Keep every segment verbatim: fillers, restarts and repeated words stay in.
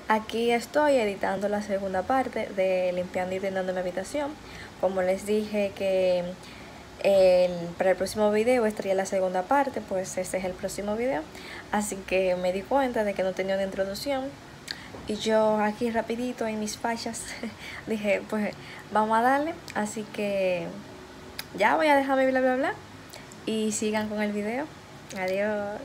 Aquí estoy editando la segunda parte de limpiando y ordenando mi habitación. Como les dije que el, para el próximo video estaría la segunda parte, pues este es el próximo video. Así que me di cuenta de que no tenía una introducción. Y yo aquí rapidito en mis fachas dije, pues vamos a darle. Así que ya voy a dejar mi bla bla bla y sigan con el video. Adiós.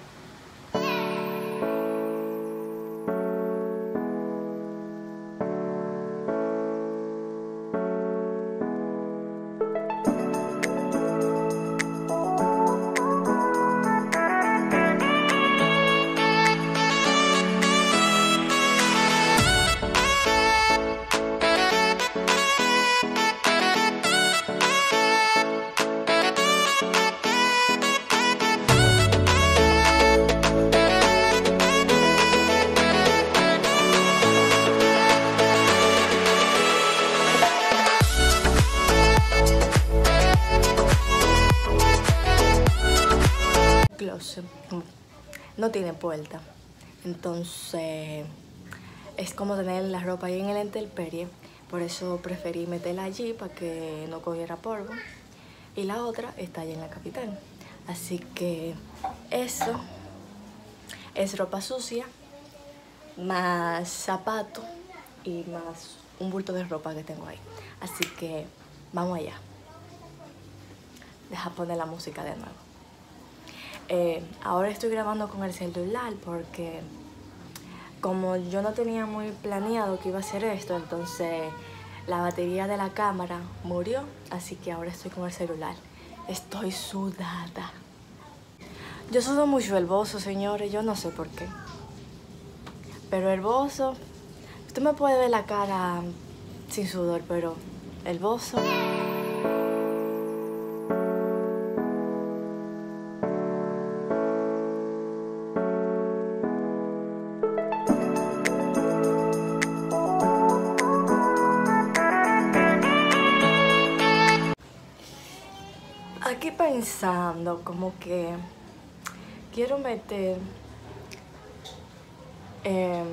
No tiene puerta, entonces es como tener la ropa ahí en el intemperie. Por eso preferí meterla allí para que no cogiera polvo. Y la otra está allá en la capital. Así que eso es ropa sucia, más zapato y más un bulto de ropa que tengo ahí. Así que vamos allá. Deja poner la música de nuevo. Eh, ahora estoy grabando con el celular porque como yo no tenía muy planeado que iba a hacer esto, entonces la batería de la cámara murió, así que ahora estoy con el celular. Estoy sudada. Yo sudo mucho el bozo, señores, yo no sé por qué. Pero el bozo, usted me puede ver la cara sin sudor, pero el bozo... Aquí pensando como que quiero meter eh,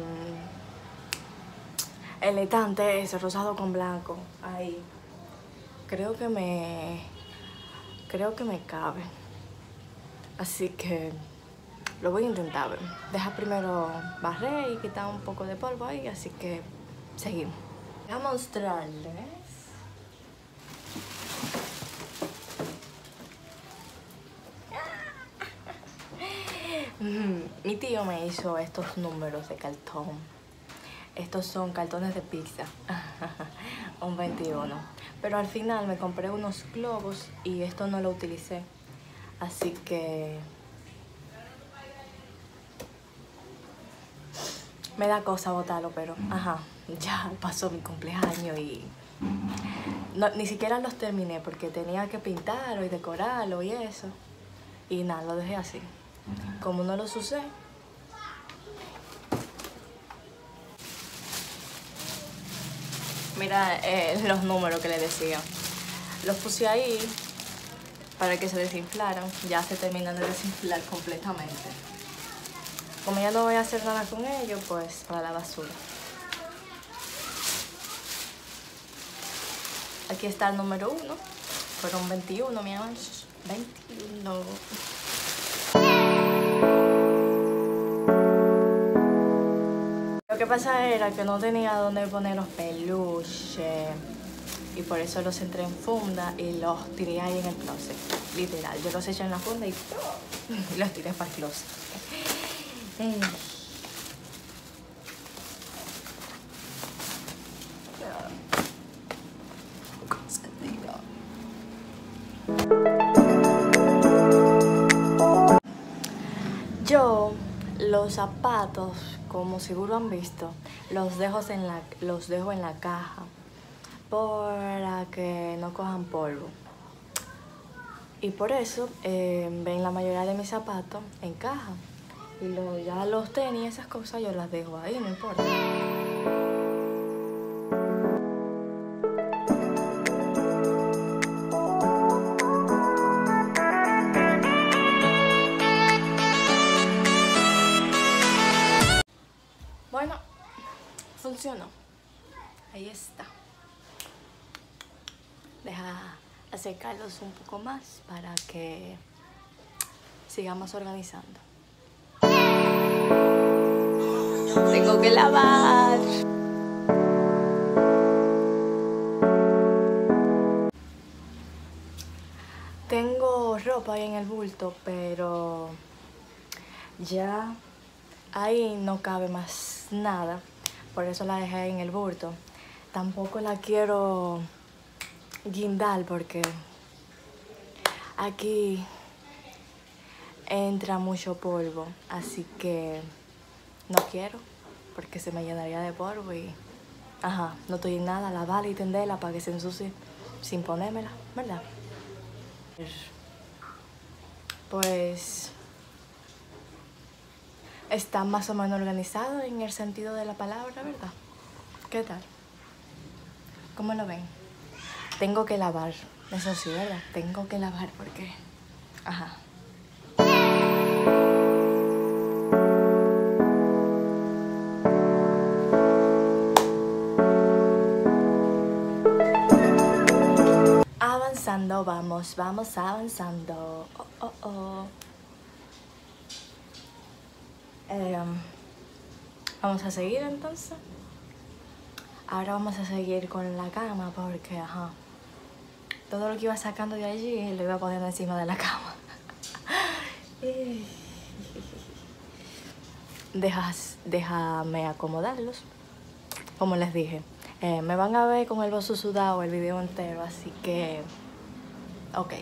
el estante ese rosado con blanco ahí. Creo que me creo que me cabe. Así que lo voy a intentar. Ver. Deja primero barrer y quitar un poco de polvo ahí, así que seguimos. Voy a mostrarles. Mi tío me hizo estos números de cartón. Estos son cartones de pizza. Un veintiuno. Pero al final me compré unos globos y esto no lo utilicé. Así que... me da cosa botarlo, pero... Ajá, ya pasó mi cumpleaños y... No, ni siquiera los terminé porque tenía que pintarlo y decorarlo y eso. Y nada, lo dejé así. Como no los usé, mira eh, los números que le decía. Los puse ahí para que se desinflaran. Ya se terminan de desinflar completamente. Como ya no voy a hacer nada con ellos, pues para la basura. Aquí está el número uno. Fueron veintiuno, mi amor. veintiuno. Lo que pasa era que no tenía dónde poner los peluches y por eso los entré en funda y los tiré ahí en el closet. Literal, yo los eché en la funda y, y los tiré para el closet. Yo los zapatos, como seguro han visto, los dejo en la, los dejo en la caja para que no cojan polvo. Y por eso eh, ven la mayoría de mis zapatos en caja. Y lo, ya los tenis y esas cosas yo las dejo ahí, no importa. Bueno, funcionó. Ahí está. Deja acercarlos un poco más para que sigamos organizando. Tengo que lavar. Tengo ropa ahí en el bulto, pero ya ahí no cabe más nada. Por eso la dejé en el bulto. Tampoco la quiero guindar porque aquí entra mucho polvo. Así que no quiero porque se me llenaría de polvo y... Ajá, no estoy en nada, lavarla y tenderla para que se ensucie sin ponérmela, ¿verdad? Pues está más o menos organizado en el sentido de la palabra, ¿verdad? ¿Qué tal? ¿Cómo lo ven? Tengo que lavar, eso sí, ¿verdad? Tengo que lavar porque... Ajá. Avanzando, vamos, vamos avanzando. Oh, oh, oh. Eh, vamos a seguir entonces. Ahora vamos a seguir con la cama porque, ajá, todo lo que iba sacando de allí lo iba poniendo encima de la cama. Dejas, déjame acomodarlos. Como les dije, eh, me van a ver con el bozo sudado el video entero, así que... Ok.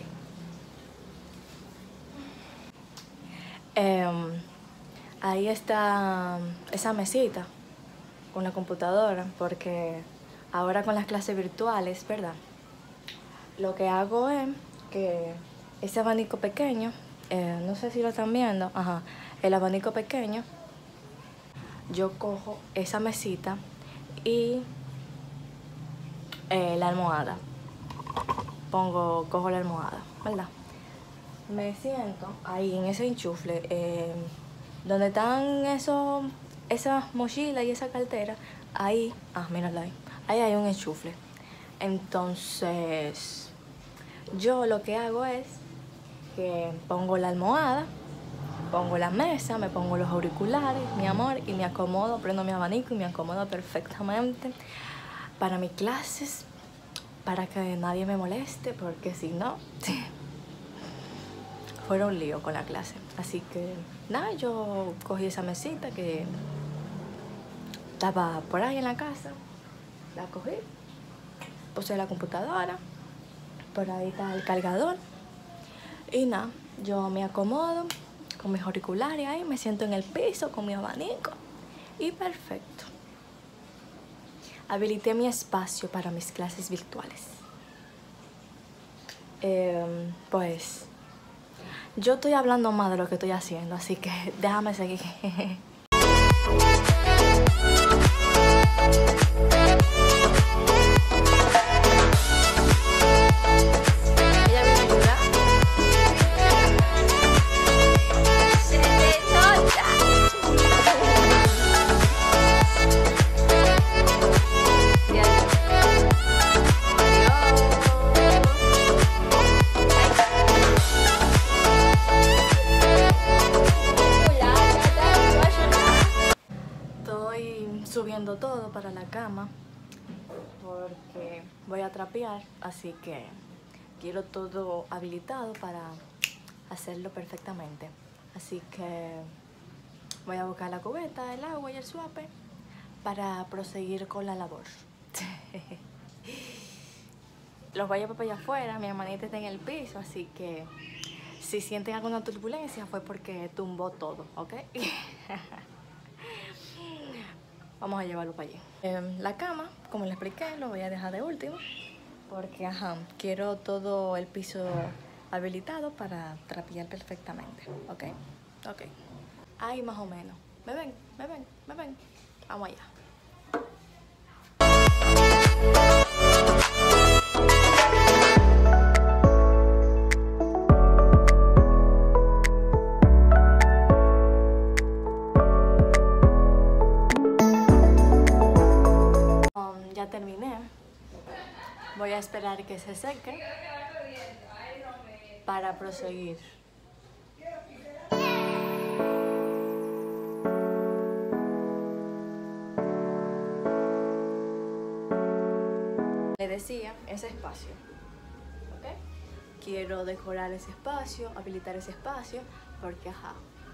Eh, ahí está esa mesita con la computadora, porque ahora con las clases virtuales, ¿verdad? Lo que hago es que ese abanico pequeño, eh, no sé si lo están viendo, ajá, el abanico pequeño, yo cojo esa mesita y eh, la almohada. Pongo, cojo la almohada, ¿verdad? Me siento ahí en ese enchufle, eh, donde están esos, esas mochilas y esa cartera. Ahí, ah, mírala ahí, ahí hay un enchufle. Entonces, yo lo que hago es que pongo la almohada, pongo la mesa, me pongo los auriculares, mi amor, y me acomodo, prendo mi abanico y me acomodo perfectamente para mis clases, para que nadie me moleste, porque si no, fuera un lío con la clase. Así que, nada, yo cogí esa mesita que estaba por ahí en la casa, la cogí, puse la computadora, por ahí está el cargador, y nada, yo me acomodo con mis auriculares ahí, me siento en el piso con mi abanico, y perfecto. Habilité mi espacio para mis clases virtuales. Eh, pues yo estoy hablando más de lo que estoy haciendo, así que déjame seguir. Subiendo todo para la cama porque voy a trapear, así que quiero todo habilitado para hacerlo perfectamente. Así que voy a buscar la cubeta, el agua y el suape para proseguir con la labor. Los voy a llevar para allá afuera, mi hermanita está en el piso, así que si sienten alguna turbulencia fue porque tumbó todo, ¿ok? Vamos a llevarlo para allí. Eh, la cama, como les expliqué, lo voy a dejar de último porque, ajá, quiero todo el piso habilitado para trapear perfectamente, ¿ok? Ok. Ahí más o menos. ¿Me ven? ¿Me ven? ¿Me ven? Vamos allá. ya terminé. Voy a esperar que se seque para proseguir. Le decía, ese espacio, ¿ok? Quiero decorar ese espacio, habilitar ese espacio, porque ajá.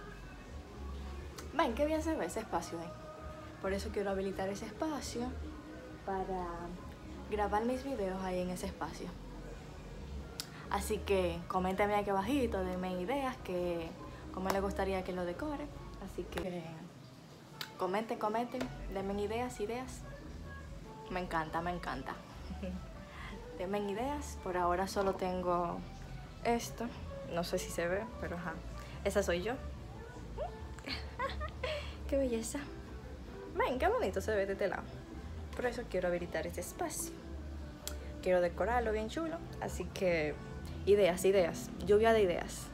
Ven, qué bien se ve ese espacio ahí. Por eso quiero habilitar ese espacio para grabar mis videos ahí en ese espacio. Así que coméntenme aquí abajito, denme ideas que cómo les gustaría que lo decore. Así que comenten, comenten, denme ideas, ideas. Me encanta, me encanta. Denme ideas. Por ahora solo tengo esto. No sé si se ve, pero ajá. Esa soy yo. Qué belleza. Ven, qué bonito se ve de este lado. Por eso quiero habilitar este espacio. Quiero decorarlo bien chulo. Así que ideas, ideas. Lluvia de ideas.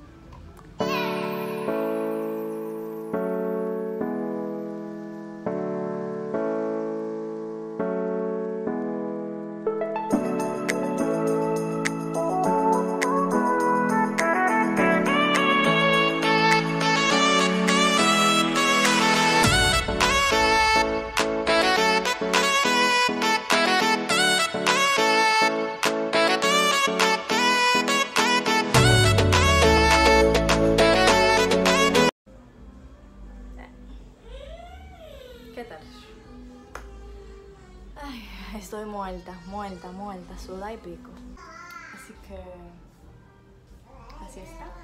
¿Qué tal? Ay, estoy muerta, muerta, muerta, suda y pico. Así que así está.